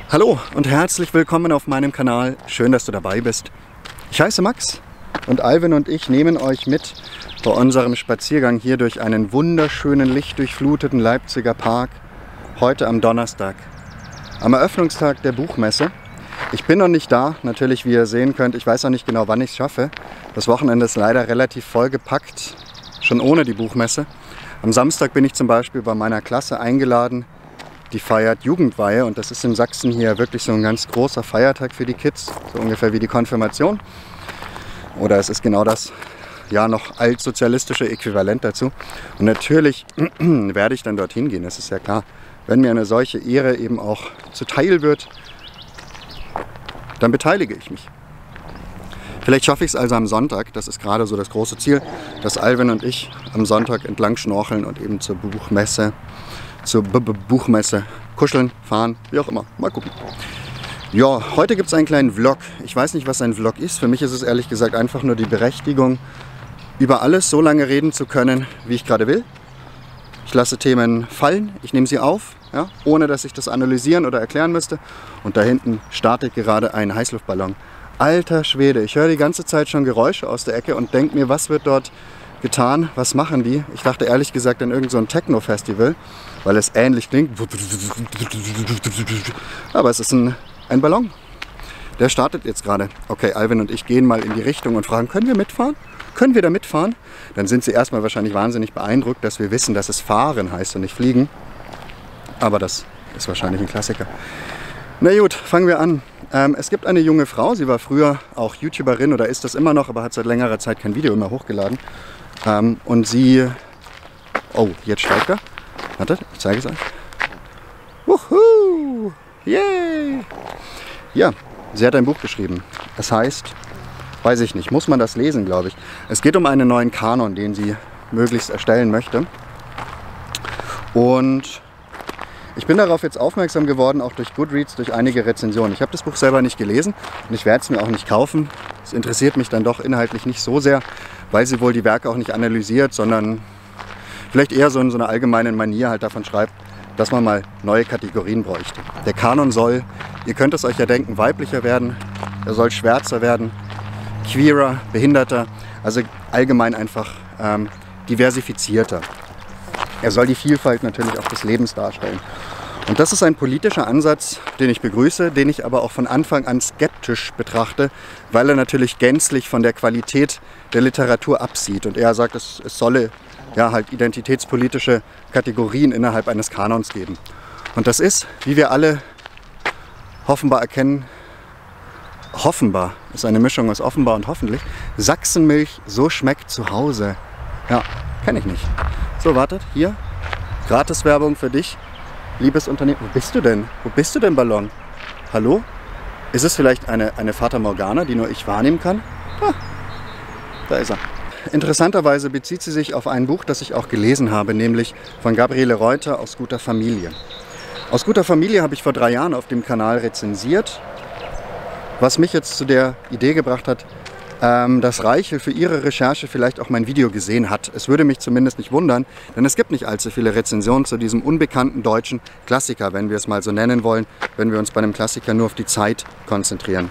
Hallo und herzlich willkommen auf meinem Kanal. Schön, dass du dabei bist. Ich heiße Max und Alvin und ich nehmen euch mit bei unserem Spaziergang hier durch einen wunderschönen, lichtdurchfluteten Leipziger Park. Heute am Donnerstag, am Eröffnungstag der Buchmesse. Ich bin noch nicht da, natürlich, wie ihr sehen könnt. Ich weiß auch nicht genau, wann ich es schaffe. Das Wochenende ist leider relativ vollgepackt, schon ohne die Buchmesse. Am Samstag bin ich zum Beispiel bei meiner Klasse eingeladen. Die feiert Jugendweihe und das ist in Sachsen hier wirklich so ein ganz großer Feiertag für die Kids, so ungefähr wie die Konfirmation. Oder es ist genau das, ja, noch altsozialistische Äquivalent dazu. Und natürlich werde ich dann dorthin gehen, das ist ja klar. Wenn mir eine solche Ehre eben auch zuteil wird, dann beteilige ich mich. Vielleicht schaffe ich es also am Sonntag, das ist gerade so das große Ziel, dass Alvin und ich am Sonntag entlang schnorcheln und eben zur Buchmesse kuscheln, fahren, wie auch immer. Mal gucken. Ja, heute gibt es einen kleinen Vlog. Ich weiß nicht, was ein Vlog ist. Für mich ist es ehrlich gesagt einfach nur die Berechtigung, über alles so lange reden zu können, wie ich gerade will. Ich lasse Themen fallen, ich nehme sie auf, ja, ohne dass ich das analysieren oder erklären müsste. Und da hinten startet gerade ein Heißluftballon. Alter Schwede, ich höre die ganze Zeit schon Geräusche aus der Ecke und denke mir, was wird dort getan, was machen die? Ich dachte ehrlich gesagt an irgend so ein Techno-Festival, weil es ähnlich klingt. Aber es ist ein Ballon. Der startet jetzt gerade. Okay, Alvin und ich gehen mal in die Richtung und fragen, können wir mitfahren? Können wir da mitfahren? Dann sind sie erstmal wahrscheinlich wahnsinnig beeindruckt, dass wir wissen, dass es fahren heißt und nicht fliegen. Aber das ist wahrscheinlich ein Klassiker. Na gut, fangen wir an. Es gibt eine junge Frau, sie war früher auch YouTuberin oder ist das immer noch, aber hat seit längerer Zeit kein Video mehr hochgeladen. Und sie... Oh, jetzt steigt er. Warte, ich zeige es euch. Wuhu! Yay! Ja, sie hat ein Buch geschrieben. Es heißt, weiß ich nicht, muss man das lesen, glaube ich. Es geht um einen neuen Kanon, den sie möglichst erstellen möchte. Und ich bin darauf jetzt aufmerksam geworden, auch durch Goodreads, durch einige Rezensionen. Ich habe das Buch selber nicht gelesen und ich werde es mir auch nicht kaufen. Es interessiert mich dann doch inhaltlich nicht so sehr, weil sie wohl die Werke auch nicht analysiert, sondern vielleicht eher so in so einer allgemeinen Manier halt davon schreibt, dass man mal neue Kategorien bräuchte. Der Kanon soll, ihr könnt es euch ja denken, weiblicher werden, er soll schwärzer werden, queerer, behinderter, also allgemein einfach diversifizierter. Er soll die Vielfalt natürlich auch des Lebens darstellen. Und das ist ein politischer Ansatz, den ich begrüße, den ich aber auch von Anfang an skeptisch betrachte, weil er natürlich gänzlich von der Qualität der Literatur absieht. Und er sagt, es solle ja halt identitätspolitische Kategorien innerhalb eines Kanons geben. Und das ist, wie wir alle offenbar erkennen, offenbar ist eine Mischung aus offenbar und hoffentlich, Sachsenmilch, so schmeckt zu Hause. Ja, kenne ich nicht. So, wartet, hier, Gratiswerbung für dich, liebes Unternehmen. Wo bist du denn? Wo bist du denn, Ballon? Hallo? Ist es vielleicht eine Fata Morgana, die nur ich wahrnehmen kann? Ah, da ist er. Interessanterweise bezieht sie sich auf ein Buch, das ich auch gelesen habe, nämlich von Gabriele Reuter, Aus guter Familie. Aus guter Familie habe ich vor 3 Jahren auf dem Kanal rezensiert, was mich jetzt zu der Idee gebracht hat, dass Reichel für ihre Recherche vielleicht auch mein Video gesehen hat. Es würde mich zumindest nicht wundern, denn es gibt nicht allzu viele Rezensionen zu diesem unbekannten deutschen Klassiker, wenn wir es mal so nennen wollen, wenn wir uns bei einem Klassiker nur auf die Zeit konzentrieren.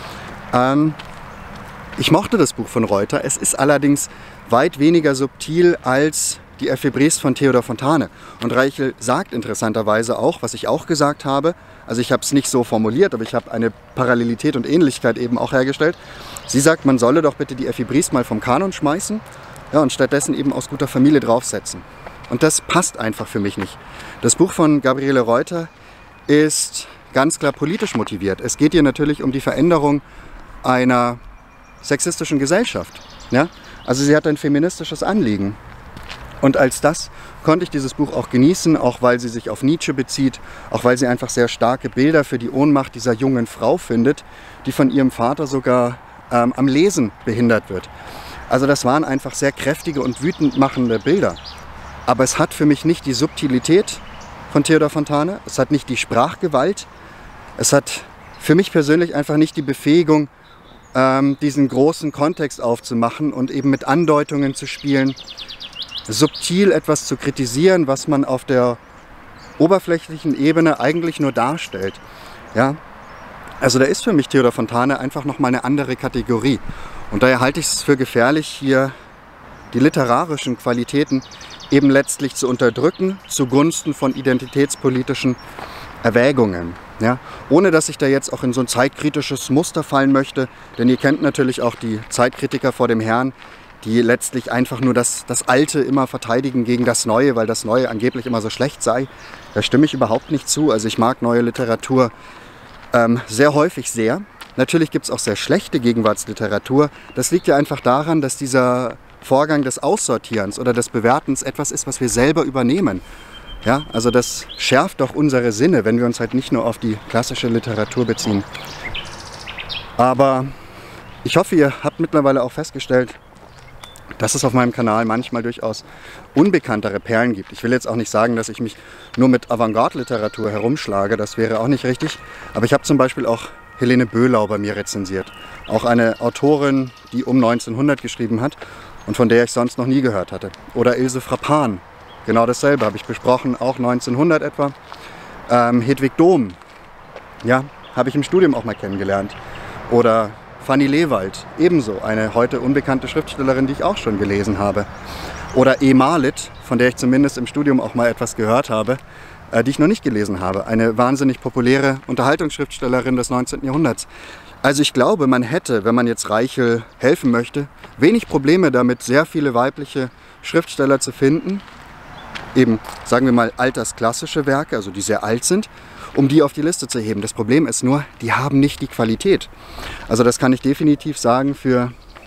Ich mochte das Buch von Reuter, es ist allerdings weit weniger subtil als die Effe Briest von Theodor Fontane. Und Reichel sagt interessanterweise auch, was ich auch gesagt habe, also ich habe es nicht so formuliert, aber ich habe eine Parallelität und Ähnlichkeit eben auch hergestellt. Sie sagt, man solle doch bitte die Effe Briest mal vom Kanon schmeißen, ja, und stattdessen eben Aus guter Familie draufsetzen. Und das passt einfach für mich nicht. Das Buch von Gabriele Reuter ist ganz klar politisch motiviert. Es geht hier natürlich um die Veränderung einer sexistischen Gesellschaft. Ja? Also sie hat ein feministisches Anliegen. Und als das konnte ich dieses Buch auch genießen, auch weil sie sich auf Nietzsche bezieht, auch weil sie einfach sehr starke Bilder für die Ohnmacht dieser jungen Frau findet, die von ihrem Vater sogar am Lesen behindert wird. Also das waren einfach sehr kräftige und wütend machende Bilder. Aber es hat für mich nicht die Subtilität von Theodor Fontane, es hat nicht die Sprachgewalt, es hat für mich persönlich einfach nicht die Befähigung, diesen großen Kontext aufzumachen und eben mit Andeutungen zu spielen, subtil etwas zu kritisieren, was man auf der oberflächlichen Ebene eigentlich nur darstellt. Ja? Also da ist für mich Theodor Fontane einfach nochmal eine andere Kategorie. Und daher halte ich es für gefährlich, hier die literarischen Qualitäten eben letztlich zu unterdrücken zugunsten von identitätspolitischen Erwägungen. Ja? Ohne dass ich da jetzt auch in so ein zeitkritisches Muster fallen möchte, denn ihr kennt natürlich auch die Zeitkritiker vor dem Herrn, die letztlich einfach nur das Alte immer verteidigen gegen das Neue, weil das Neue angeblich immer so schlecht sei. Da stimme ich überhaupt nicht zu. Also ich mag neue Literatur sehr häufig sehr. Natürlich gibt es auch sehr schlechte Gegenwartsliteratur. Das liegt ja einfach daran, dass dieser Vorgang des Aussortierens oder des Bewertens etwas ist, was wir selber übernehmen. Ja, also das schärft doch unsere Sinne, wenn wir uns halt nicht nur auf die klassische Literatur beziehen. Aber ich hoffe, ihr habt mittlerweile auch festgestellt, dass es auf meinem Kanal manchmal durchaus unbekanntere Perlen gibt. Ich will jetzt auch nicht sagen, dass ich mich nur mit Avantgarde-Literatur herumschlage, das wäre auch nicht richtig. Aber ich habe zum Beispiel auch Helene Böhlau bei mir rezensiert. Auch eine Autorin, die um 1900 geschrieben hat und von der ich sonst noch nie gehört hatte. Oder Ilse Frappan, genau dasselbe habe ich besprochen, auch 1900 etwa. Hedwig Dohm, ja, habe ich im Studium auch mal kennengelernt. Oder Fanny Lewald, ebenso eine heute unbekannte Schriftstellerin, die ich auch schon gelesen habe. Oder E. Marlitt, von der ich zumindest im Studium auch mal etwas gehört habe, die ich noch nicht gelesen habe. Eine wahnsinnig populäre Unterhaltungsschriftstellerin des 19. Jahrhunderts. Also ich glaube, man hätte, wenn man jetzt Reichel helfen möchte, wenig Probleme damit, sehr viele weibliche Schriftsteller zu finden. Eben, sagen wir mal, altersklassische Werke, also die sehr alt sind, um die auf die Liste zu heben. Das Problem ist nur, die haben nicht die Qualität. Also das kann ich definitiv sagen für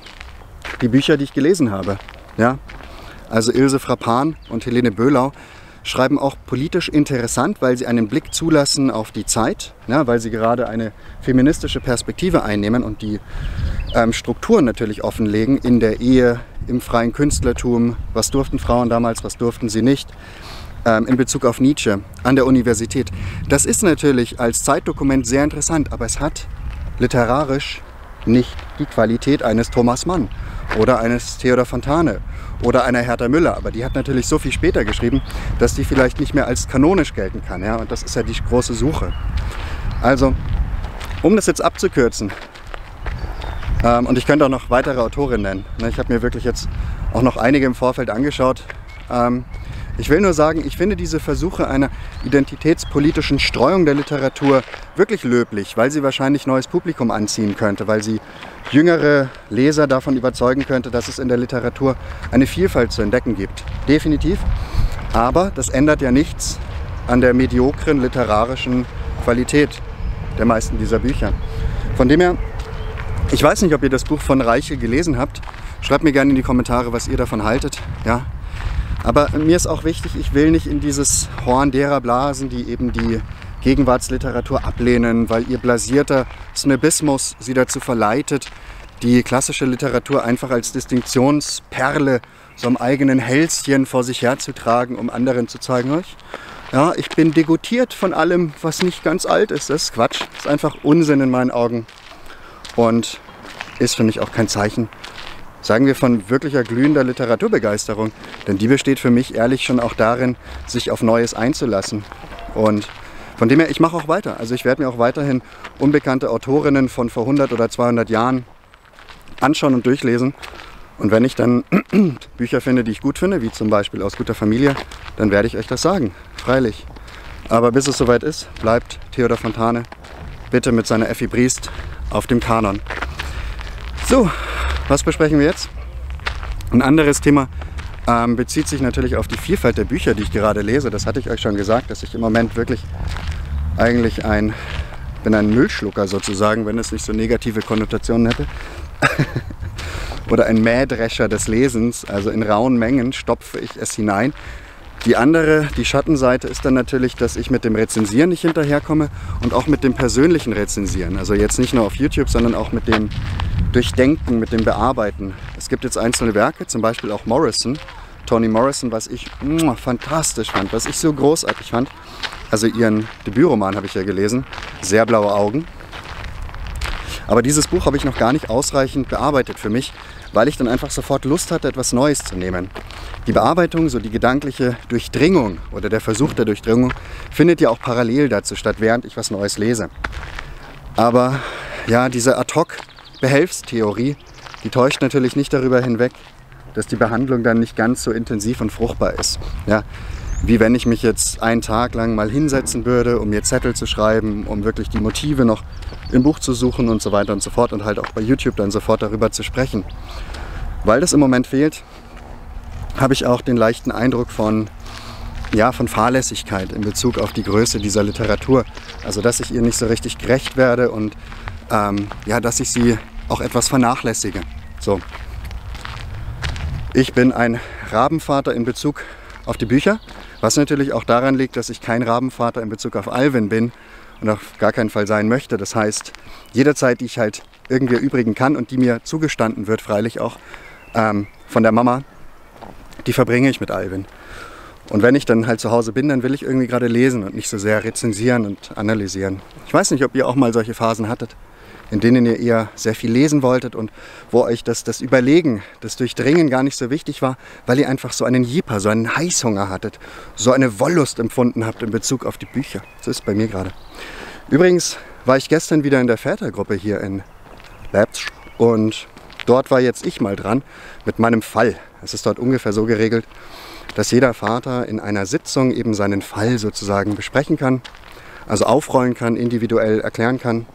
die Bücher, die ich gelesen habe. Ja? Also Ilse Frappan und Helene Böhlau schreiben auch politisch interessant, weil sie einen Blick zulassen auf die Zeit, ja, weil sie gerade eine feministische Perspektive einnehmen und die Strukturen natürlich offenlegen in der Ehe, im freien Künstlertum, was durften Frauen damals, was durften sie nicht, in Bezug auf Nietzsche an der Universität. Das ist natürlich als Zeitdokument sehr interessant, aber es hat literarisch nicht die Qualität eines Thomas Mann oder eines Theodor Fontane oder einer Hertha Müller. Aber die hat natürlich so viel später geschrieben, dass die vielleicht nicht mehr als kanonisch gelten kann. Ja? Und das ist ja die große Suche. Also, um das jetzt abzukürzen, und ich könnte auch noch weitere Autorinnen nennen. Ich habe mir wirklich jetzt auch noch einige im Vorfeld angeschaut. Ich will nur sagen, ich finde diese Versuche einer identitätspolitischen Streuung der Literatur wirklich löblich, weil sie wahrscheinlich neues Publikum anziehen könnte, weil sie jüngere Leser davon überzeugen könnte, dass es in der Literatur eine Vielfalt zu entdecken gibt. Definitiv. Aber das ändert ja nichts an der mediokren literarischen Qualität der meisten dieser Bücher. Von dem her, ich weiß nicht, ob ihr das Buch von Reichel gelesen habt. Schreibt mir gerne in die Kommentare, was ihr davon haltet. Ja? Aber mir ist auch wichtig, ich will nicht in dieses Horn derer blasen, die eben die Gegenwartsliteratur ablehnen, weil ihr blasierter Snobismus sie dazu verleitet, die klassische Literatur einfach als Distinktionsperle, so am eigenen Hälschen vor sich herzutragen, um anderen zu zeigen, ja, ich bin degoutiert von allem, was nicht ganz alt ist. Das ist Quatsch, das ist einfach Unsinn in meinen Augen und ist für mich auch kein Zeichen, sagen wir, von wirklicher glühender Literaturbegeisterung. Denn die besteht für mich ehrlich schon auch darin, sich auf Neues einzulassen. Und von dem her, ich mache auch weiter. Also ich werde mir auch weiterhin unbekannte Autorinnen von vor 100 oder 200 Jahren anschauen und durchlesen. Und wenn ich dann Bücher finde, die ich gut finde, wie zum Beispiel Aus guter Familie, dann werde ich euch das sagen, freilich. Aber bis es soweit ist, bleibt Theodor Fontane bitte mit seiner Effi Briest auf dem Kanon. So, was besprechen wir jetzt? Ein anderes Thema bezieht sich natürlich auf die Vielfalt der Bücher, die ich gerade lese. Das hatte ich euch schon gesagt, dass ich im Moment wirklich eigentlich bin ein Müllschlucker sozusagen, wenn es nicht so negative Konnotationen hätte. Oder ein Mähdrescher des Lesens, also in rauen Mengen stopfe ich es hinein. Die Schattenseite ist dann natürlich, dass ich mit dem Rezensieren nicht hinterherkomme und auch mit dem persönlichen Rezensieren. Also jetzt nicht nur auf YouTube, sondern auch mit dem Durchdenken, mit dem Bearbeiten. Es gibt jetzt einzelne Werke, zum Beispiel auch Morrison, Toni Morrison, was ich fantastisch fand, was ich so großartig fand. Also ihren Debütroman habe ich ja gelesen, Sehr blaue Augen. Aber dieses Buch habe ich noch gar nicht ausreichend bearbeitet für mich, weil ich dann einfach sofort Lust hatte, etwas Neues zu nehmen. Die Bearbeitung, so die gedankliche Durchdringung oder der Versuch der Durchdringung, findet ja auch parallel dazu statt, während ich was Neues lese. Aber ja, diese Ad-hoc-Behelfstheorie, die täuscht natürlich nicht darüber hinweg, dass die Behandlung dann nicht ganz so intensiv und fruchtbar ist. Ja, wie wenn ich mich jetzt einen Tag lang mal hinsetzen würde, um mir Zettel zu schreiben, um wirklich die Motive noch im Buch zu suchen und so weiter und so fort und halt auch bei YouTube dann sofort darüber zu sprechen. Weil das im Moment fehlt, habe ich auch den leichten Eindruck von Fahrlässigkeit in Bezug auf die Größe dieser Literatur. Also dass ich ihr nicht so richtig gerecht werde und dass ich sie auch etwas vernachlässige. So. Ich bin ein Rabenvater in Bezug auf die Bücher, was natürlich auch daran liegt, dass ich kein Rabenvater in Bezug auf Alvin bin und auf gar keinen Fall sein möchte. Das heißt, jede Zeit, die ich halt irgendwie erübrigen kann und die mir zugestanden wird, freilich auch von der Mama, die verbringe ich mit Alvin. Und wenn ich dann halt zu Hause bin, dann will ich irgendwie gerade lesen und nicht so sehr rezensieren und analysieren. Ich weiß nicht, ob ihr auch mal solche Phasen hattet, in denen ihr eher sehr viel lesen wolltet und wo euch das Überlegen, das Durchdringen gar nicht so wichtig war, weil ihr einfach so einen Jieper, so einen Heißhunger hattet, so eine Wollust empfunden habt in Bezug auf die Bücher. So ist es bei mir gerade. Übrigens war ich gestern wieder in der Vätergruppe hier in Leipzig und dort war jetzt ich mal dran mit meinem Fall. Es ist dort ungefähr so geregelt, dass jeder Vater in einer Sitzung eben seinen Fall sozusagen besprechen kann, also aufrollen kann, individuell erklären kann,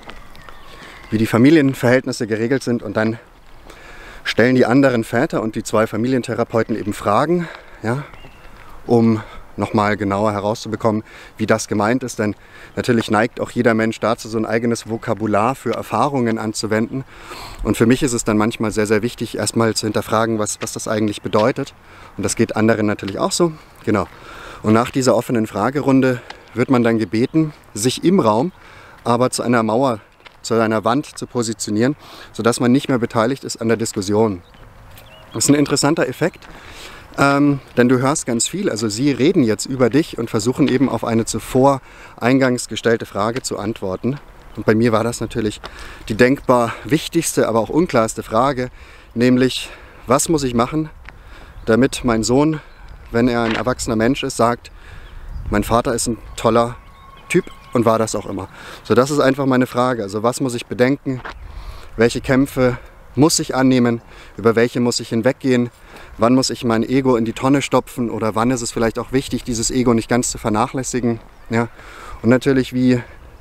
wie die Familienverhältnisse geregelt sind, und dann stellen die anderen Väter und die zwei Familientherapeuten eben Fragen, ja, um nochmal genauer herauszubekommen, wie das gemeint ist. Denn natürlich neigt auch jeder Mensch dazu, so ein eigenes Vokabular für Erfahrungen anzuwenden. Und für mich ist es dann manchmal sehr, sehr wichtig, erstmal zu hinterfragen, was das eigentlich bedeutet. Und das geht anderen natürlich auch so. Genau. Und nach dieser offenen Fragerunde wird man dann gebeten, sich im Raum aber zu einer Mauer, zu einer Wand zu positionieren, sodass man nicht mehr beteiligt ist an der Diskussion. Das ist ein interessanter Effekt, denn du hörst ganz viel. Also sie reden jetzt über dich und versuchen eben auf eine zuvor eingangs gestellte Frage zu antworten. Und bei mir war das natürlich die denkbar wichtigste, aber auch unklarste Frage, nämlich, was muss ich machen, damit mein Sohn, wenn er ein erwachsener Mensch ist, sagt, mein Vater ist ein toller Typ und war das auch immer. So, das ist einfach meine Frage. Also was muss ich bedenken? Welche Kämpfe muss ich annehmen? Über welche muss ich hinweggehen? Wann muss ich mein Ego in die Tonne stopfen? Oder wann ist es vielleicht auch wichtig, dieses Ego nicht ganz zu vernachlässigen? Ja? Und natürlich, wie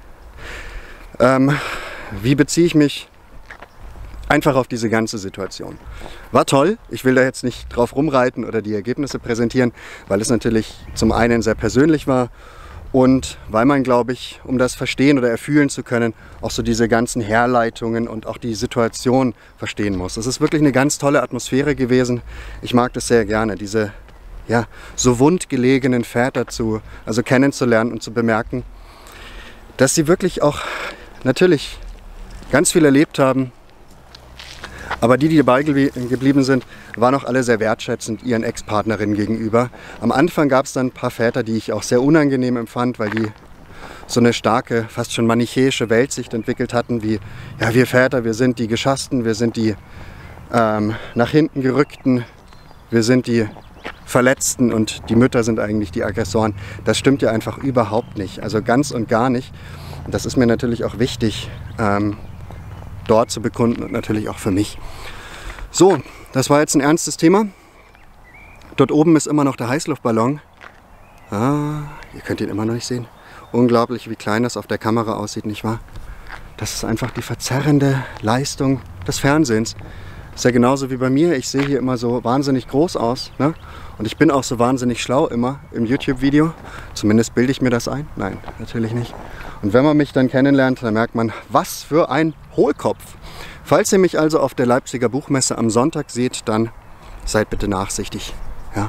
beziehe ich mich einfach auf diese ganze Situation? War toll. Ich will da jetzt nicht drauf rumreiten oder die Ergebnisse präsentieren, weil es natürlich zum einen sehr persönlich war und weil man, glaube ich, um das verstehen oder erfühlen zu können, auch so diese ganzen Herleitungen und auch die Situation verstehen muss. Es ist wirklich eine ganz tolle Atmosphäre gewesen. Ich mag das sehr gerne, diese so wund gelegenen Väter kennenzulernen und zu bemerken, dass sie wirklich auch natürlich ganz viel erlebt haben. Aber die dabei geblieben sind, waren auch alle sehr wertschätzend ihren Ex-Partnerinnen gegenüber. Am Anfang gab es dann ein paar Väter, die ich auch sehr unangenehm empfand, weil die so eine starke, fast schon manichäische Weltsicht entwickelt hatten, wie, ja, wir Väter, wir sind die Geschassten, wir sind die nach hinten gerückten, wir sind die Verletzten und die Mütter sind eigentlich die Aggressoren. Das stimmt ja einfach überhaupt nicht, also ganz und gar nicht. Und das ist mir natürlich auch wichtig, dort zu bekunden und natürlich auch für mich. So, das war jetzt ein ernstes Thema. Dort oben ist immer noch der Heißluftballon. Ihr könnt ihn immer noch nicht sehen. Unglaublich, wie klein das auf der Kamera aussieht, nicht wahr? Das ist einfach die verzerrende Leistung des Fernsehens. Das ist ja genauso wie bei mir. Ich sehe hier immer so wahnsinnig groß aus, ne? Und ich bin auch so wahnsinnig schlau immer im YouTube-Video. Zumindest bilde ich mir das ein. Nein, natürlich nicht. Und wenn man mich dann kennenlernt, dann merkt man, was für ein Hohlkopf. Falls ihr mich also auf der Leipziger Buchmesse am Sonntag seht, dann seid bitte nachsichtig. Ja.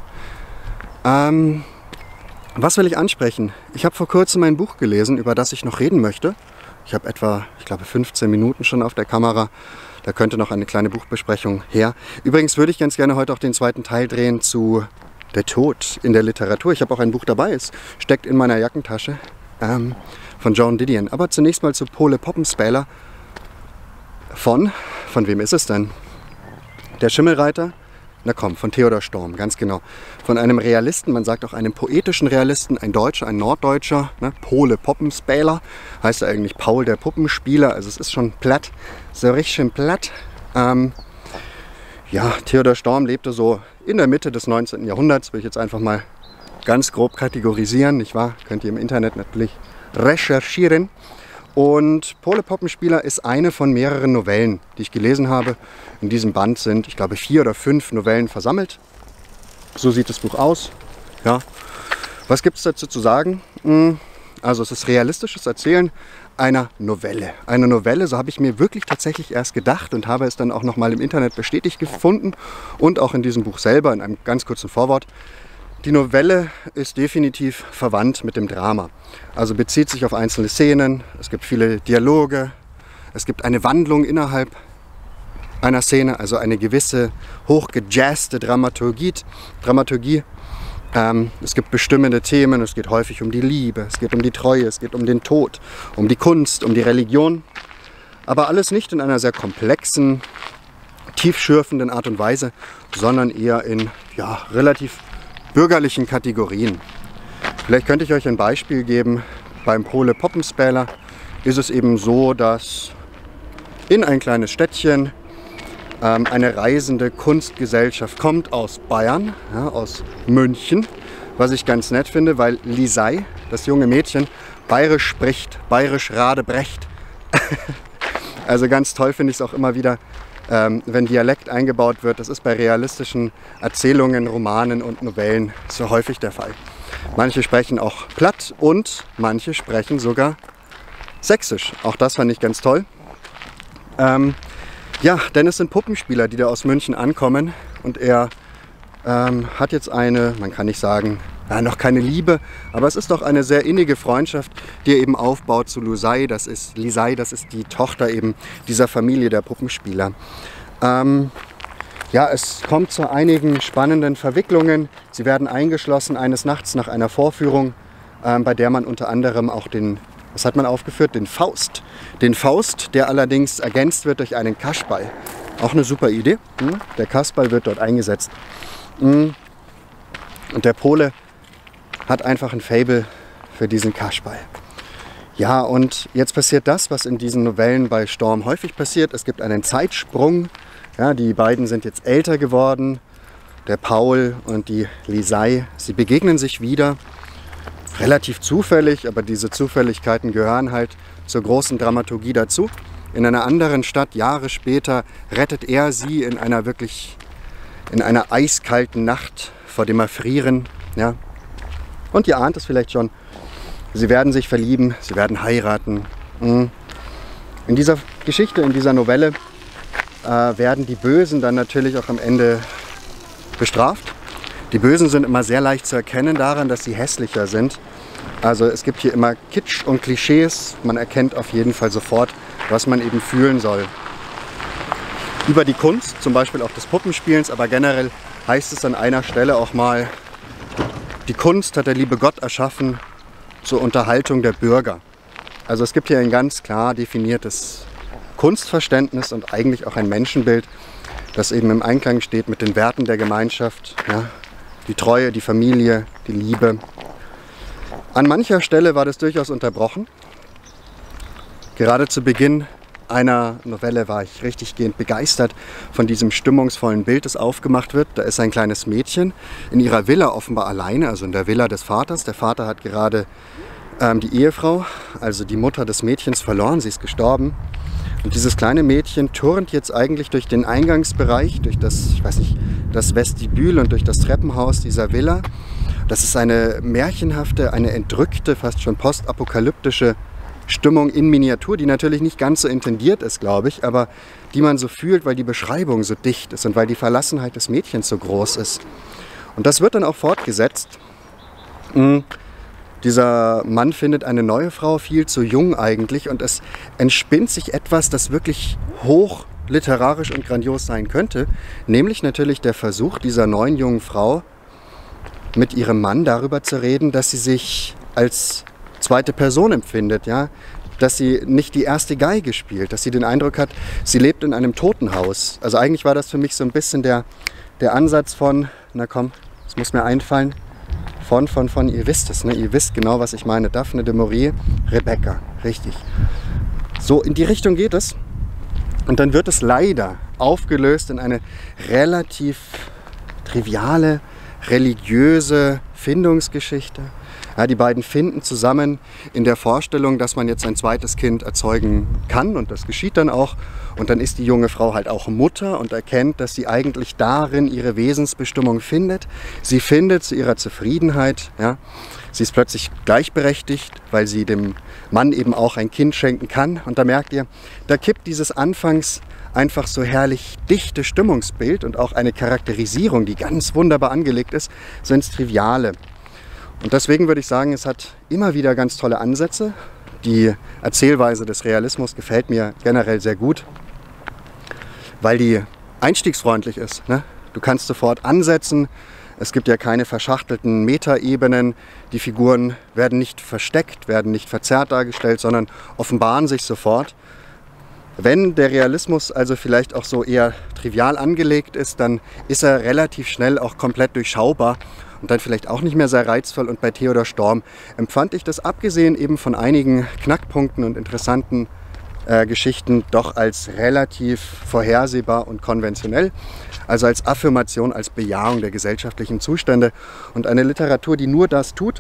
Was will ich ansprechen? Ich habe vor kurzem ein Buch gelesen, über das ich noch reden möchte. Ich habe etwa, ich glaube, 15 Minuten schon auf der Kamera. Da könnte noch eine kleine Buchbesprechung her. Übrigens würde ich ganz gerne heute auch den zweiten Teil drehen zu Der Tod in der Literatur. Ich habe auch ein Buch dabei, es steckt in meiner Jackentasche, von Joan Didion. Aber zunächst mal zu Pole Poppenspäler. von wem ist es denn? Der Schimmelreiter? Na komm, von Theodor Storm, ganz genau. Von einem Realisten, man sagt auch einem poetischen Realisten, ein Deutscher, ein Norddeutscher, ne? Pole Poppenspäler, heißt er eigentlich Paul der Puppenspieler, also es ist schon platt, so richtig schön platt. Ja, Theodor Storm lebte so in der Mitte des 19. Jahrhunderts, will ich jetzt einfach mal ganz grob kategorisieren, nicht wahr? Könnt ihr im Internet natürlich recherchieren. Und Pole Poppenspieler ist eine von mehreren Novellen, die ich gelesen habe. In diesem Band sind, ich glaube, 4 oder 5 Novellen versammelt. So sieht das Buch aus. Ja. Was gibt es dazu zu sagen? Also es ist realistisches Erzählen einer Novelle. Eine Novelle, so habe ich mir wirklich tatsächlich erst gedacht und habe es dann auch nochmal im Internet bestätigt gefunden und auch in diesem Buch selber in einem ganz kurzen Vorwort. Die Novelle ist definitiv verwandt mit dem Drama. Also bezieht sich auf einzelne Szenen, es gibt viele Dialoge, es gibt eine Wandlung innerhalb einer Szene, also eine gewisse hochgejazzte Dramaturgie. Es gibt bestimmende Themen, es geht häufig um die Liebe, es geht um die Treue, es geht um den Tod, um die Kunst, um die Religion. Aber alles nicht in einer sehr komplexen, tiefschürfenden Art und Weise, sondern eher in relativ bürgerlichen Kategorien. Vielleicht könnte ich euch ein Beispiel geben. Beim Pole Poppenspäler ist es eben so, dass in ein kleines Städtchen eine reisende Kunstgesellschaft kommt aus Bayern, ja, aus München, was ich ganz nett finde, weil Lisei, das junge Mädchen, bayerisch spricht, bayerisch Radebrecht. Also ganz toll finde ich es auch immer wieder, wenn Dialekt eingebaut wird. Das ist bei realistischen Erzählungen, Romanen und Novellen so häufig der Fall. Manche sprechen auch platt und manche sprechen sogar sächsisch. Auch das fand ich ganz toll. Ja, denn es sind Puppenspieler, die da aus München ankommen und er hat jetzt eine, man kann nicht sagen, noch keine Liebe, aber es ist doch eine sehr innige Freundschaft, die er eben aufbaut zu Lisei. Das ist die Tochter eben dieser Familie der Puppenspieler. Ja, es kommt zu einigen spannenden Verwicklungen. Sie werden eingeschlossen eines Nachts nach einer Vorführung, bei der man unter anderem auch was hat man aufgeführt? Den Faust. Den Faust, der allerdings ergänzt wird durch einen Kasperl. Auch eine super Idee. Der Kasperl wird dort eingesetzt. Und der Pole hat einfach ein Faible für diesen Kasperl. Ja, und jetzt passiert das, was in diesen Novellen bei Storm häufig passiert. Es gibt einen Zeitsprung. Ja, die beiden sind jetzt älter geworden. Der Paul und die Lisei. Sie begegnen sich wieder. Relativ zufällig, aber diese Zufälligkeiten gehören halt zur großen Dramaturgie dazu. In einer anderen Stadt, Jahre später, rettet er sie in einer eiskalten Nacht vor dem Erfrieren. Ja. Und ihr ahnt es vielleicht schon, sie werden sich verlieben, sie werden heiraten. In dieser Geschichte, in dieser Novelle werden die Bösen dann natürlich auch am Ende bestraft. Die Bösen sind immer sehr leicht zu erkennen daran, dass sie hässlicher sind. Also es gibt hier immer Kitsch und Klischees. Man erkennt auf jeden Fall sofort, was man eben fühlen soll. Über die Kunst, zum Beispiel auch des Puppenspielens, aber generell heißt es an einer Stelle auch mal, die Kunst hat der liebe Gott erschaffen zur Unterhaltung der Bürger. Also es gibt hier ein ganz klar definiertes Kunstverständnis und eigentlich auch ein Menschenbild, das eben im Einklang steht mit den Werten der Gemeinschaft. Ja, die Treue, die Familie, die Liebe. An mancher Stelle war das durchaus unterbrochen. Gerade zu Beginn einer Novelle war ich richtiggehend begeistert von diesem stimmungsvollen Bild, das aufgemacht wird. Da ist ein kleines Mädchen in ihrer Villa offenbar alleine, also in der Villa des Vaters. Der Vater hat gerade die Ehefrau, also die Mutter des Mädchens, verloren. Sie ist gestorben. Und dieses kleine Mädchen turnt jetzt eigentlich durch den Eingangsbereich, durch das, das Vestibül und durch das Treppenhaus dieser Villa. Das ist eine märchenhafte, eine entrückte, fast schon postapokalyptische Stimmung in Miniatur, die natürlich nicht ganz so intendiert ist, glaube ich, aber die man so fühlt, weil die Beschreibung so dicht ist und weil die Verlassenheit des Mädchens so groß ist. Und das wird dann auch fortgesetzt. Dieser Mann findet eine neue Frau, viel zu jung eigentlich, und es entspinnt sich etwas, das wirklich hoch literarisch und grandios sein könnte, nämlich natürlich der Versuch dieser neuen jungen Frau mit ihrem Mann darüber zu reden, dass sie sich als zweite Person empfindet. Ja? dass sie nicht die erste Geige spielt, dass sie den Eindruck hat, sie lebt in einem Totenhaus. Also eigentlich war das für mich so ein bisschen der Ansatz von, na komm, es muss mir einfallen, ihr wisst es, ne? Ihr wisst genau, was ich meine. Daphne du Maurier, Rebecca, richtig. So in die Richtung geht es. Und dann wird es leider aufgelöst in eine relativ triviale, religiöse Findungsgeschichte. Ja, die beiden finden zusammen in der Vorstellung, dass man jetzt ein zweites Kind erzeugen kann, und das geschieht dann auch. Und dann ist die junge Frau halt auch Mutter und erkennt, dass sie eigentlich darin ihre Wesensbestimmung findet. Sie findet zu ihrer Zufriedenheit. Ja. Sie ist plötzlich gleichberechtigt, weil sie dem Mann eben auch ein Kind schenken kann. Und da merkt ihr, da kippt dieses anfangs einfach so herrlich dichte Stimmungsbild und auch eine Charakterisierung, die ganz wunderbar angelegt ist, so ins Triviale. Und deswegen würde ich sagen, es hat immer wieder ganz tolle Ansätze. Die Erzählweise des Realismus gefällt mir generell sehr gut, weil die einstiegsfreundlich ist, ne? Du kannst sofort ansetzen. Es gibt ja keine verschachtelten Metaebenen. Die Figuren werden nicht versteckt, werden nicht verzerrt dargestellt, sondern offenbaren sich sofort. Wenn der Realismus also vielleicht auch so eher trivial angelegt ist, dann ist er relativ schnell auch komplett durchschaubar und dann vielleicht auch nicht mehr sehr reizvoll. Und bei Theodor Storm empfand ich das, abgesehen eben von einigen Knackpunkten und interessanten Geschichten, doch als relativ vorhersehbar und konventionell. Also als Affirmation, als Bejahung der gesellschaftlichen Zustände. Und eine Literatur, die nur das tut,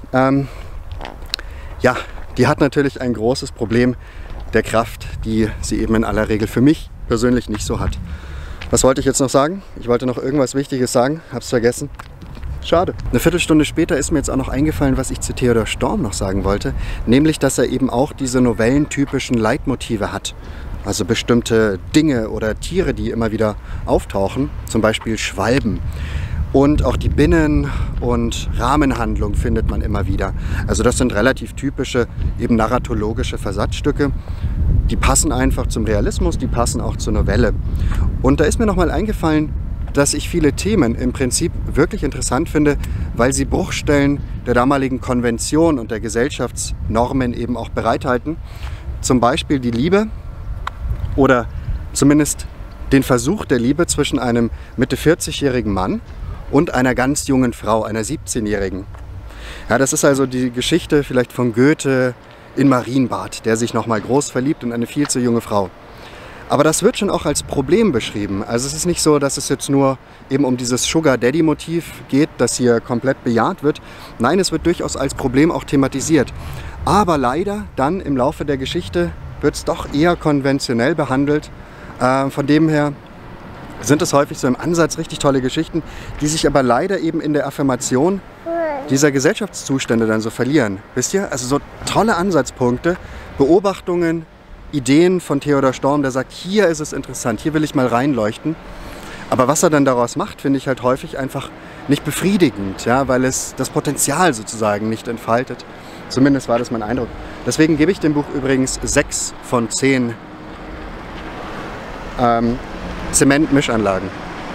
ja, die hat natürlich ein großes Problem der Kraft, die sie eben in aller Regel für mich persönlich nicht so hat. Was wollte ich jetzt noch sagen? Ich wollte noch irgendwas Wichtiges sagen, hab's vergessen. Schade. Eine Viertelstunde später ist mir jetzt auch noch eingefallen, was ich zu Theodor Storm noch sagen wollte, nämlich, dass er eben auch diese novellentypischen Leitmotive hat. Also bestimmte Dinge oder Tiere, die immer wieder auftauchen, zum Beispiel Schwalben. Und auch die Binnen- und Rahmenhandlung findet man immer wieder. Also das sind relativ typische, eben narratologische Versatzstücke. Die passen einfach zum Realismus, die passen auch zur Novelle. Und da ist mir nochmal eingefallen, dass ich viele Themen im Prinzip wirklich interessant finde, weil sie Bruchstellen der damaligen Konvention und der Gesellschaftsnormen eben auch bereithalten. Zum Beispiel die Liebe oder zumindest den Versuch der Liebe zwischen einem Mitte 40-jährigen Mann und einer ganz jungen Frau, einer 17-jährigen. Ja, das ist also die Geschichte vielleicht von Goethe in Marienbad, der sich nochmal groß verliebt in eine viel zu junge Frau. Aber das wird schon auch als Problem beschrieben. Also es ist nicht so, dass es jetzt nur eben um dieses Sugar-Daddy-Motiv geht, das hier komplett bejaht wird. Nein, es wird durchaus als Problem auch thematisiert. Aber leider dann im Laufe der Geschichte wird es doch eher konventionell behandelt. Von dem her sind es häufig so im Ansatz richtig tolle Geschichten, die sich aber leider eben in der Affirmation dieser Gesellschaftszustände dann so verlieren. Wisst ihr? Also so tolle Ansatzpunkte, Beobachtungen, Ideen von Theodor Storm, der sagt, hier ist es interessant, hier will ich mal reinleuchten. Aber was er dann daraus macht, finde ich halt häufig einfach nicht befriedigend, ja, weil es das Potenzial sozusagen nicht entfaltet. Zumindest war das mein Eindruck. Deswegen gebe ich dem Buch übrigens 6 von 10 Zementmischanlagen.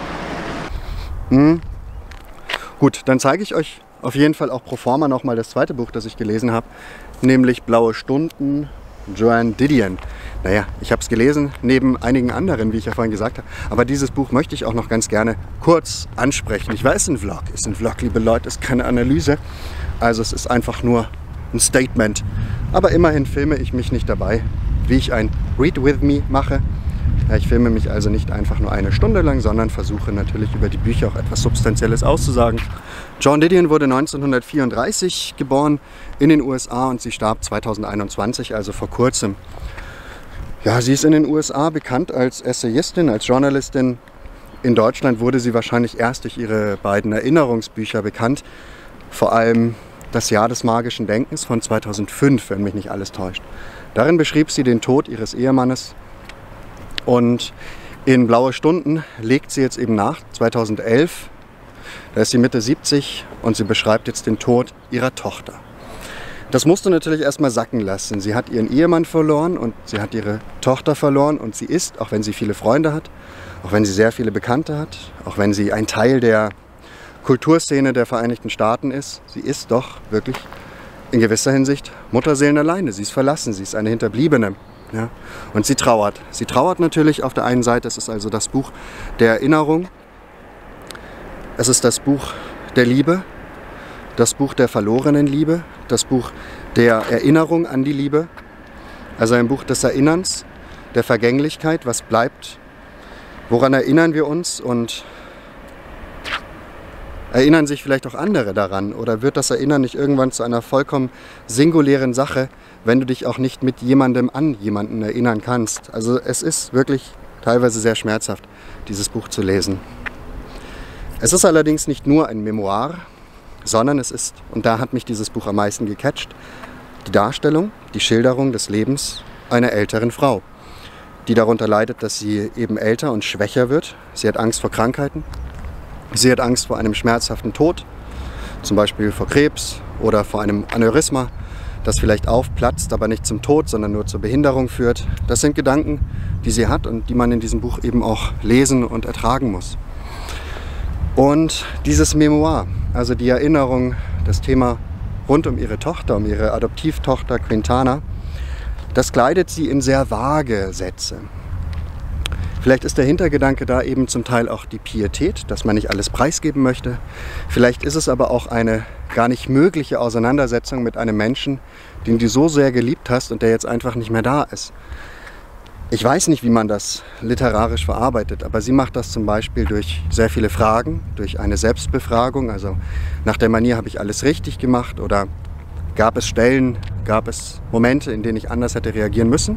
Gut, dann zeige ich euch auf jeden Fall auch pro forma nochmal das zweite Buch, das ich gelesen habe, nämlich Blaue Stunden, Joan Didion. Naja, ich habe es gelesen, neben einigen anderen, wie ich ja vorhin gesagt habe. Aber dieses Buch möchte ich auch noch ganz gerne kurz ansprechen. Ich weiß, ein Vlog ist ein Vlog, liebe Leute, ist keine Analyse. Also es ist einfach nur ein Statement. Aber immerhin filme ich mich nicht dabei, wie ich ein Read With Me mache. Ja, ich filme mich also nicht einfach nur eine Stunde lang, sondern versuche natürlich über die Bücher auch etwas Substanzielles auszusagen. Joan Didion wurde 1934 geboren in den USA und sie starb 2021, also vor kurzem. Ja, sie ist in den USA bekannt als Essayistin, als Journalistin. In Deutschland wurde sie wahrscheinlich erst durch ihre beiden Erinnerungsbücher bekannt. Vor allem Das Jahr des magischen Denkens von 2005, wenn mich nicht alles täuscht. Darin beschrieb sie den Tod ihres Ehemannes. Und in Blaue Stunden legt sie jetzt eben nach, 2011. Da ist sie Mitte 70 und sie beschreibt jetzt den Tod ihrer Tochter. Das musste natürlich erstmal sacken lassen. Sie hat ihren Ehemann verloren und sie hat ihre Tochter verloren und sie ist, auch wenn sie viele Freunde hat, auch wenn sie sehr viele Bekannte hat, auch wenn sie ein Teil der Kulturszene der Vereinigten Staaten ist, sie ist doch wirklich in gewisser Hinsicht Mutterseelen alleine. Sie ist verlassen, sie ist eine Hinterbliebene. Ja? Und sie trauert. Sie trauert natürlich auf der einen Seite, es ist also das Buch der Erinnerung, es ist das Buch der Liebe, das Buch der verlorenen Liebe, das Buch der Erinnerung an die Liebe, also ein Buch des Erinnerns, der Vergänglichkeit, was bleibt, woran erinnern wir uns und erinnern sich vielleicht auch andere daran oder wird das Erinnern nicht irgendwann zu einer vollkommen singulären Sache, wenn du dich auch nicht mit jemandem an jemanden erinnern kannst. Also es ist wirklich teilweise sehr schmerzhaft, dieses Buch zu lesen. Es ist allerdings nicht nur ein Memoir, sondern es ist, und da hat mich dieses Buch am meisten gecatcht, die Darstellung, die Schilderung des Lebens einer älteren Frau, die darunter leidet, dass sie eben älter und schwächer wird. Sie hat Angst vor Krankheiten, sie hat Angst vor einem schmerzhaften Tod, zum Beispiel vor Krebs oder vor einem Aneurysma, das vielleicht aufplatzt, aber nicht zum Tod, sondern nur zur Behinderung führt. Das sind Gedanken, die sie hat und die man in diesem Buch eben auch lesen und ertragen muss. Und dieses Memoir, also die Erinnerung, das Thema rund um ihre Tochter, um ihre Adoptivtochter Quintana, das kleidet sie in sehr vage Sätze. Vielleicht ist der Hintergedanke da eben zum Teil auch die Pietät, dass man nicht alles preisgeben möchte. Vielleicht ist es aber auch eine gar nicht mögliche Auseinandersetzung mit einem Menschen, den du so sehr geliebt hast und der jetzt einfach nicht mehr da ist. Ich weiß nicht, wie man das literarisch verarbeitet, aber sie macht das zum Beispiel durch sehr viele Fragen, durch eine Selbstbefragung, also nach der Manier, habe ich alles richtig gemacht oder gab es Stellen, gab es Momente, in denen ich anders hätte reagieren müssen.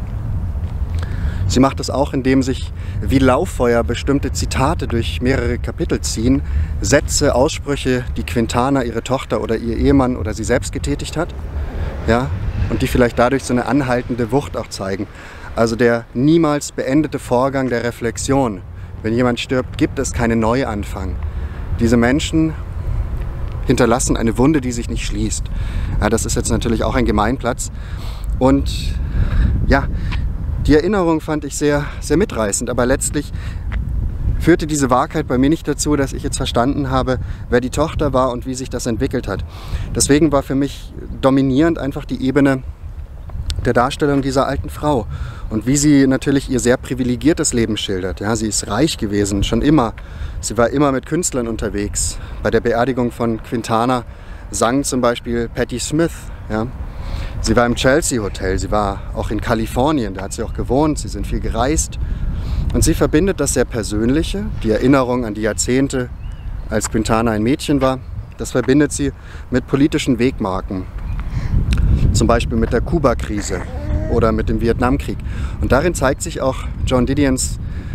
Sie macht das auch, indem sich wie Lauffeuer bestimmte Zitate durch mehrere Kapitel ziehen, Sätze, Aussprüche, die Quintana, ihre Tochter oder ihr Ehemann oder sie selbst getätigt hat, ja, und die vielleicht dadurch so eine anhaltende Wucht auch zeigen. Also der niemals beendete Vorgang der Reflexion. Wenn jemand stirbt, gibt es keinen Neuanfang. Diese Menschen hinterlassen eine Wunde, die sich nicht schließt. Ja, das ist jetzt natürlich auch ein Gemeinplatz. Und ja, die Erinnerung fand ich sehr, sehr mitreißend, aber letztlich führte diese Wahrheit bei mir nicht dazu, dass ich jetzt verstanden habe, wer die Tochter war und wie sich das entwickelt hat. Deswegen war für mich dominierend einfach die Ebene der Darstellung dieser alten Frau und wie sie natürlich ihr sehr privilegiertes Leben schildert. Ja, sie ist reich gewesen, schon immer. Sie war immer mit Künstlern unterwegs. Bei der Beerdigung von Quintana sang zum Beispiel Patti Smith. Ja. Sie war im Chelsea Hotel, sie war auch in Kalifornien, da hat sie auch gewohnt, sie sind viel gereist. Und sie verbindet das sehr Persönliche, die Erinnerung an die Jahrzehnte, als Quintana ein Mädchen war, das verbindet sie mit politischen Wegmarken. Zum Beispiel mit der Kuba-Krise oder mit dem Vietnamkrieg. Und darin zeigt sich auch Joan Didions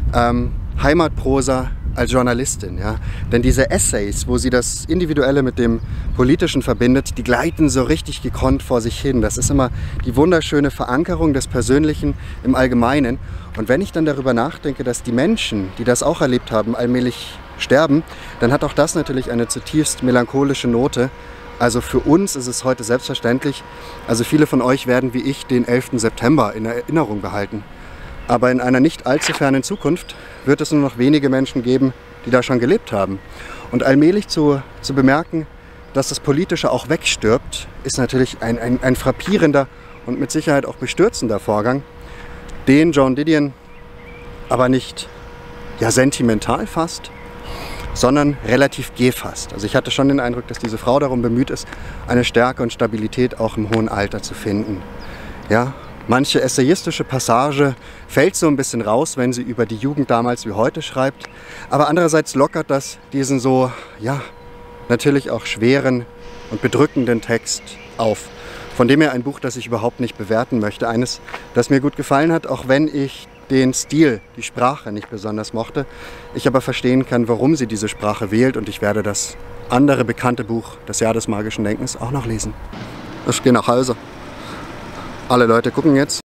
Heimatprosa als Journalistin. Ja? Denn diese Essays, wo sie das Individuelle mit dem Politischen verbindet, die gleiten so richtig gekonnt vor sich hin. Das ist immer die wunderschöne Verankerung des Persönlichen im Allgemeinen. Und wenn ich dann darüber nachdenke, dass die Menschen, die das auch erlebt haben, allmählich sterben, dann hat auch das natürlich eine zutiefst melancholische Note. Also für uns ist es heute selbstverständlich, also viele von euch werden wie ich den 11. September in Erinnerung behalten. Aber in einer nicht allzu fernen Zukunft wird es nur noch wenige Menschen geben, die da schon gelebt haben. Und allmählich zu bemerken, dass das Politische auch wegstirbt, ist natürlich ein frappierender und mit Sicherheit auch bestürzender Vorgang, den Joan Didion aber nicht ja, sentimental fasst, sondern relativ gefasst. Also ich hatte schon den Eindruck, dass diese Frau darum bemüht ist, eine Stärke und Stabilität auch im hohen Alter zu finden. Ja, manche essayistische Passage fällt so ein bisschen raus, wenn sie über die Jugend damals wie heute schreibt. Aber andererseits lockert das diesen so, ja, natürlich auch schweren und bedrückenden Text auf. Von dem her ein Buch, das ich überhaupt nicht bewerten möchte. Eines, das mir gut gefallen hat, auch wenn ich den Stil, die Sprache nicht besonders mochte. Ich aber verstehen kann, warum sie diese Sprache wählt und ich werde das andere bekannte Buch, Das Jahr des magischen Denkens, auch noch lesen. Ich gehe nach Hause. Alle Leute gucken jetzt.